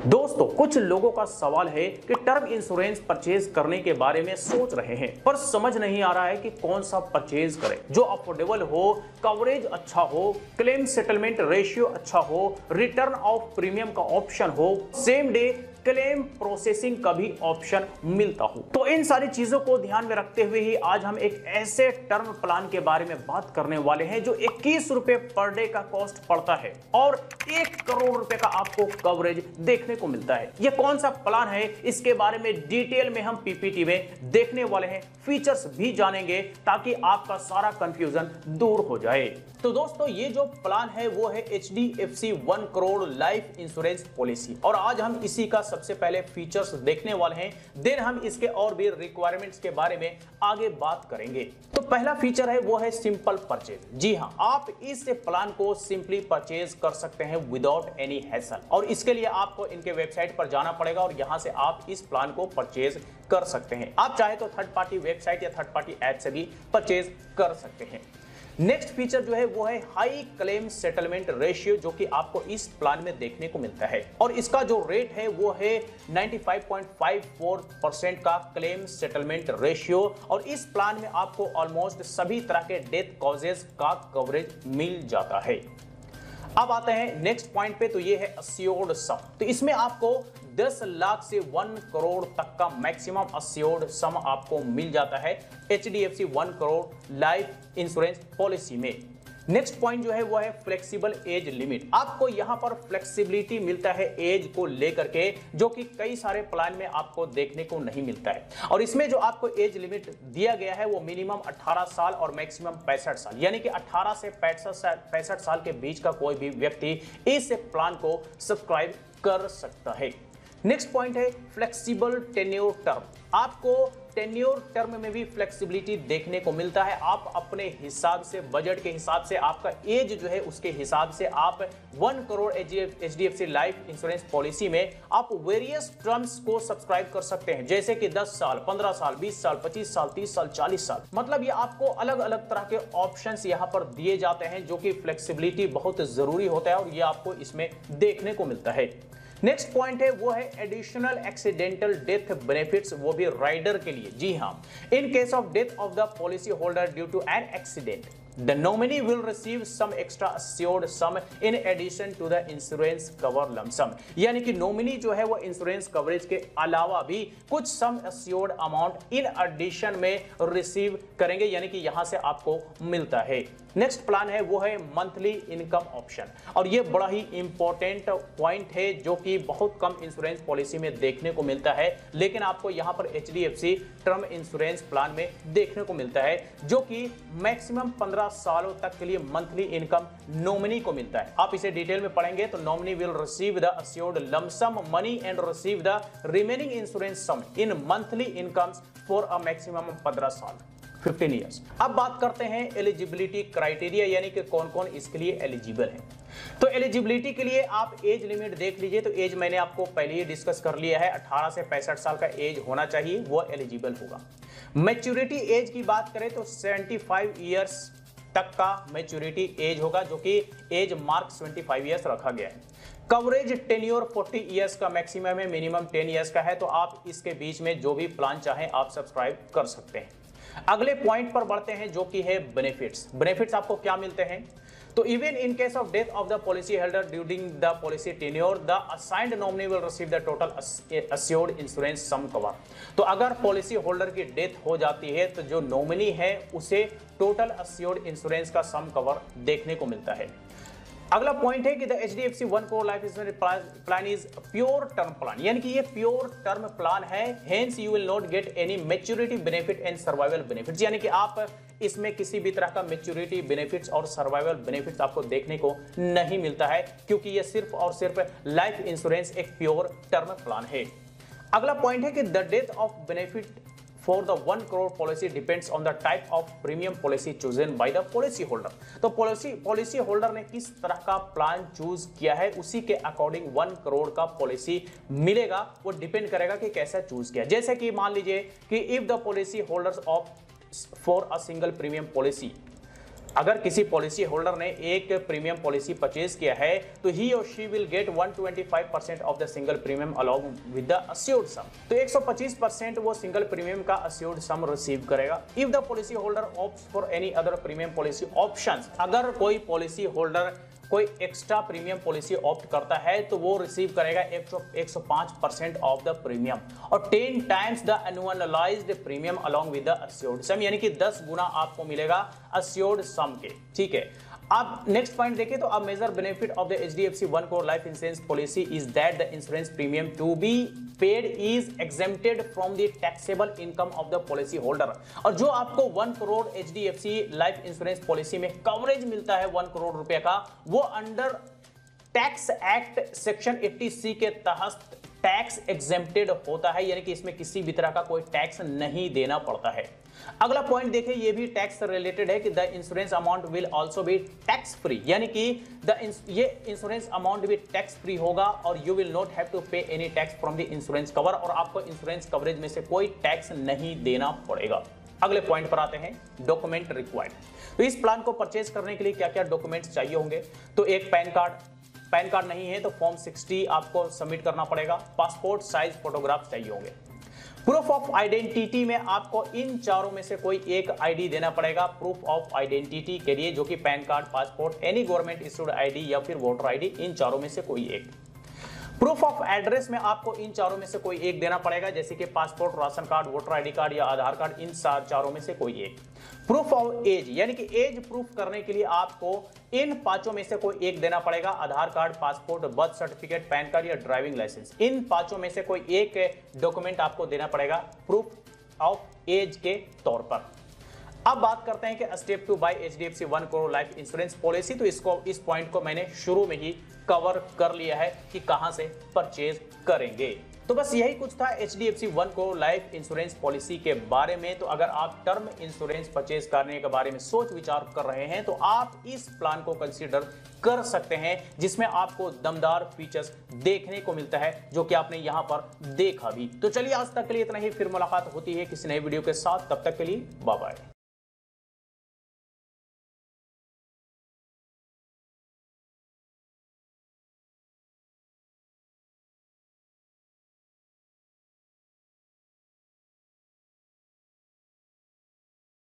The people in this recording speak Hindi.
दोस्तों, कुछ लोगों का सवाल है कि टर्म इंश्योरेंस परचेज करने के बारे में सोच रहे हैं पर समझ नहीं आ रहा है कि कौन सा परचेज करें जो अफोर्डेबल हो, कवरेज अच्छा हो, क्लेम सेटलमेंट रेशियो अच्छा हो, रिटर्न ऑफ प्रीमियम का ऑप्शन हो, सेम डे क्लेम प्रोसेसिंग का भी ऑप्शन मिलता हो। तो इन सारी चीजों को ध्यान में रखते हुए ही आज हम एक ऐसे टर्म प्लान के बारे में बात करने वाले हैं जो 21 रुपए पर डे का कॉस्ट पड़ता है और 1 करोड़ रुपए का आपको कवरेज देखने को मिलता है। यह कौन सा प्लान है, इसके बारे में डिटेल में हम पीपीटी में देखने वाले हैं, फीचर्स भी जानेंगे ताकि आपका सारा कंफ्यूजन दूर हो जाए। तो दोस्तों, ये जो प्लान है वो है HDFC 1 crore life insurance policy और आज हम इसी का सबसे पहले फीचर्स देखने वाले हैं, देन हम इसके और भी रिक्वायरमेंट्स के बारे में आगे बात करेंगे। तो पहला फीचर है वो है सिंपल परचेज। जी हां, आप इस प्लान को सिंपली परचेज कर सकते हैं विदाउट एनी हैसल और इसके लिए आपको इनके वेबसाइट पर जाना पड़ेगा और यहां से आप इस प्लान को परचेज कर सकते हैं। आप चाहे तो थर्ड पार्टी वेबसाइट या थर्ड पार्टी ऐप से भी परचेज कर सकते हैं। नेक्स्ट फीचर जो है वो है हाई क्लेम सेटलमेंट रेशियो, जो कि आपको इस प्लान में देखने को मिलता है और इसका जो रेट है वो है 95.54% का क्लेम सेटलमेंट रेशियो और इस प्लान में आपको ऑलमोस्ट सभी तरह के डेथ कॉजेज का कवरेज मिल जाता है। अब आते हैं नेक्स्ट पॉइंट पे, तो ये है अस्योर्ड सम। तो इसमें आपको 10 लाख से 1 करोड़ तक का मैक्सिमम अस्योर्ड सम आपको मिल जाता है HDFC 1 crore life insurance policy में। नेक्स्ट पॉइंट जो है वो है फ्लेक्सिबल एज लिमिट। आपको यहां पर फ्लेक्सिबिलिटी मिलता है एज को लेकर के, जो कि कई सारे प्लान में आपको देखने को नहीं मिलता है और इसमें जो आपको एज लिमिट दिया गया है वो मिनिमम 18 साल और मैक्सिमम 65 साल, यानी कि 18 से 65 साल के बीच का कोई भी व्यक्ति इस प्लान को सब्सक्राइब कर सकता है। नेक्स्ट पॉइंट है फ्लेक्सिबल टेन्योर टर्म। आपको टेन्योर टर्म में भी फ्लेक्सिबिलिटी देखने को मिलता है। आप अपने हिसाब से, बजट के हिसाब से, आपका एज जो है उसके हिसाब से आप 1 crore HDFC life insurance policy में आप वेरियस टर्म्स को सब्सक्राइब कर सकते हैं, जैसे कि 10 साल, 15 साल, 20 साल, 25 साल, 30 साल, 40 साल। मतलब ये आपको अलग अलग तरह के ऑप्शंस यहाँ पर दिए जाते हैं, जो कि फ्लेक्सिबिलिटी बहुत जरूरी होता है और ये आपको इसमें देखने को मिलता है। नेक्स्ट पॉइंट है वो है एडिशनल एक्सीडेंटल डेथ बेनिफिट्स, वो भी राइडर के लिए। जी हां, in case of death of the policy holder due to an accident the nominee will receive some extra assured sum in addition to the insurance cover lump sum। यानी कि नॉमिनी जो है वो इंश्योरेंस कवरेज के अलावा भी कुछ sum assured amount in addition में रिसीव करेंगे, यानी कि यहां से आपको मिलता है। नेक्स्ट प्लान है वो है मंथली इनकम ऑप्शन और ये बड़ा ही इंपॉर्टेंट पॉइंट है जो कि बहुत कम इंश्योरेंस पॉलिसी में देखने को मिलता है, लेकिन आपको यहां पर HDFC टर्म इंश्योरेंस प्लान में देखने को मिलता है, जो कि मैक्सिमम 15 सालों तक के लिए मंथली इनकम नॉमिनी को मिलता है। आप इसे डिटेल में पढ़ेंगे तो nominee will receive the assured lump sum money and receive the remaining insurance sum in monthly incomes for a maximum 15 साल, 15 ईयर्स। अब बात करते हैं एलिजिबिलिटी क्राइटेरिया, यानी कि कौन कौन इसके लिए एलिजिबल है। तो एलिजिबिलिटी के लिए आप एज लिमिट देख लीजिए। तो एज मैंने आपको पहले ही डिस्कस कर लिया है, 18 से 65 साल का एज होना चाहिए, वो एलिजिबल होगा। मैच्योरिटी एज की बात करें तो 75 ईयर्स तक का मैच्योरिटी एज होगा, जो कि एज मार्क 25 ईयर्स रखा गया है। कवरेज टेन्योर 40 ईयर्स का मैक्सिमम है, मिनिमम 10 ईयर्स का है, तो आप इसके बीच में जो भी प्लान चाहें आप सब्सक्राइब कर सकते हैं। अगले पॉइंट पर बढ़ते हैं जो कि है बेनिफिट्स। बेनिफिट्स आपको क्या मिलते हैं, तो even in case of death of the policy holder during the policy tenure the assigned nominee will receive the total assured insurance sum cover. तो अगर पॉलिसी होल्डर की डेथ हो जाती है तो जो नॉमिनी है उसे टोटल अस्योर्ड इंश्योरेंस का सम कवर देखने को मिलता है। अगला पॉइंट है कि the HDFC 1 crore life insurance plan is pure term plan, यानी कि ये प्योर टर्म प्लान है, hence you will not get any maturity benefit and survival benefits, यानी कि आप इसमें किसी भी तरह का मैच्योरिटी बेनिफिट्स और सर्वाइवल बेनिफिट्स आपको देखने को नहीं मिलता है, क्योंकि ये सिर्फ और सिर्फ लाइफ इंश्योरेंस एक प्योर टर्म प्लान है। अगला पॉइंट है कि the death of benefit for the 1 crore policy depends on the type of premium policy chosen by the policy holder। तो पॉलिसी होल्डर ने किस तरह का प्लान चूज किया है उसी के अकॉर्डिंग 1 करोड़ का पॉलिसी मिलेगा, वो डिपेंड करेगा कि कैसा चूज किया। जैसे कि मान लीजिए कि if the policy holders of for a single premium policy अगर किसी पॉलिसी होल्डर ने एक प्रीमियम पॉलिसी परचेज किया है तो he or she will get 125% of the single premium along with the assured sum. तो 125% वो सिंगल प्रीमियम का अस्योर्ड सम रिसीव करेगा। If the policy holder opts for any other premium policy options, अगर कोई पॉलिसी होल्डर कोई एक्स्ट्रा प्रीमियम पॉलिसी ऑप्ट करता है तो वो रिसीव करेगा 105% ऑफ द प्रीमियम और 10 times the annualised premium along with the assured sum, यानी कि 10 गुना आपको मिलेगा अस्योर्ड सम के। ठीक है, आप नेक्स्ट पॉइंट देखें तो अब major benefit of the HDFC one crore life insurance policy is that the insurance premium to be paid is exempted from the taxable income of the policy holder. और जो आपको 1 crore HDFC life insurance policy में कवरेज मिलता है 1 करोड़ रुपए का, वो under tax act section 80C के तहत टैक्स एग्जेम्प्टेड होता है, यानी कि इसमें किसी भी तरह का कोई टैक्स नहीं देना पड़ता है। अगला पॉइंट देखें, ये भी टैक्स से रिलेटेड है कि the insurance amount will also be tax free, यानी कि ये इंश्योरेंस अमाउंट भी टैक्स फ्री होगा और you will not have to pay any tax from the insurance cover, और आपको इंश्योरेंस कवरेज में से कोई टैक्स नहीं देना पड़ेगा। अगले पॉइंट पर आते हैं, डॉक्यूमेंट रिक्वायर्ड। तो इस प्लान को परचेज करने के लिए क्या क्या डॉक्यूमेंट्स चाहिए होंगे? तो एक पैन कार्ड नहीं है तो फॉर्म 60 आपको सबमिट करना पड़ेगा। पासपोर्ट साइज फोटोग्राफ चाहिए होंगे। प्रूफ ऑफ आइडेंटिटी में आपको इन चारों में से कोई एक आईडी देना पड़ेगा प्रूफ ऑफ आइडेंटिटी के लिए, जो कि pan card, passport, any government issued ID या फिर वोटर आईडी, इन चारों में से कोई एक। प्रूफ ऑफ एड्रेस में आपको इन चारों में से कोई एक देना पड़ेगा, जैसे कि passport, ration card, voter ID card या आधार कार्ड, इन चारों में से कोई एक। प्रूफ ऑफ एज, यानी कि एज प्रूफ करने के लिए आपको इन पांचों में से कोई एक देना पड़ेगा, Aadhaar card, passport, birth certificate, pan card या ड्राइविंग लाइसेंस, इन पांचों में से कोई एक डॉक्यूमेंट आपको देना पड़ेगा प्रूफ ऑफ एज के तौर पर। अब बात करते हैं कि step 2 by HDFC 1 crore life insurance policy. तो इस पॉइंट को मैंने शुरू में ही कवर कर लिया है कि कहां से परचेज करेंगे। तो बस यही कुछ था HDFC 1 crore life insurance policy के बारे में। तो अगर आप टर्म इंश्योरेंस परचेज करने के बारे में सोच विचार कर रहे हैं तो आप इस प्लान को कंसीडर कर सकते हैं, जिसमें आपको दमदार फीचर्स देखने को मिलता है जो कि आपने यहां पर देखा भी। तो चलिए आज तक के लिए इतना ही, फिर मुलाकात होती है किसी नए वीडियो के साथ। तब तक के लिए बाय बाय।